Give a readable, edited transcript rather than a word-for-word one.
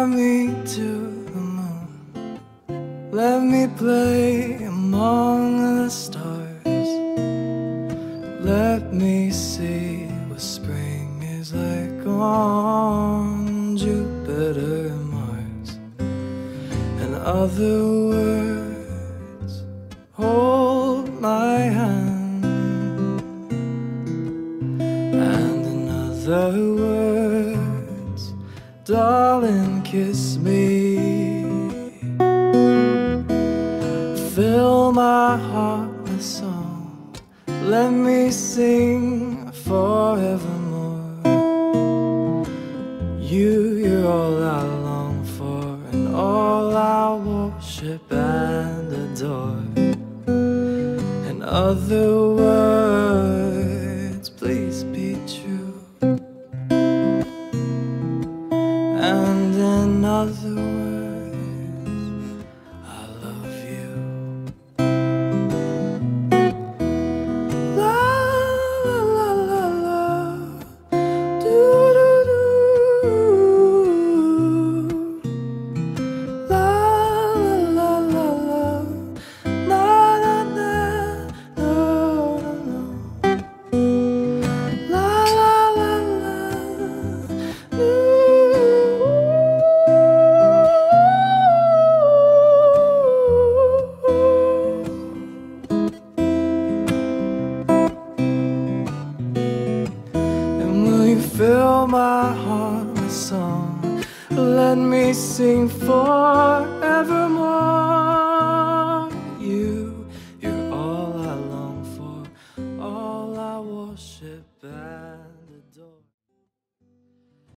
fly me to the moon. Let me play among the stars. Let me see what spring is like on Jupiter and Mars. In other words, hold my hand. And in other words, darling, kiss me. Fill my heart with song. Let me sing forevermore. You're all I long for, and all I worship and adore. In other words, please be true. And in other words, I love you. La la la la la, do do do. La la la la la, na na na, no no no. La la la la, and will you fill my heart with song? Let me sing forevermore. You're all I long for, all I worship.